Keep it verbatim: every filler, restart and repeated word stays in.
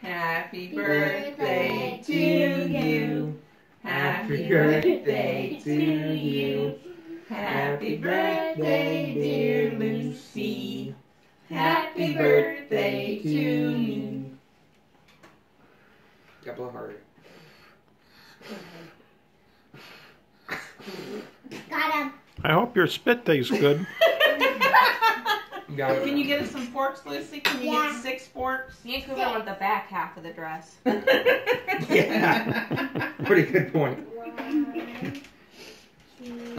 Happy birthday to you. Happy birthday to you. Happy birthday, dear Lucy. Happy birthday to me. Got blow harder. Got him. I hope your spit tastes good. Got it. Can you get us some forks, Lucy? Can you Yeah. get six forks? You can go with the back half of the dress. Yeah. Pretty good point. One, two.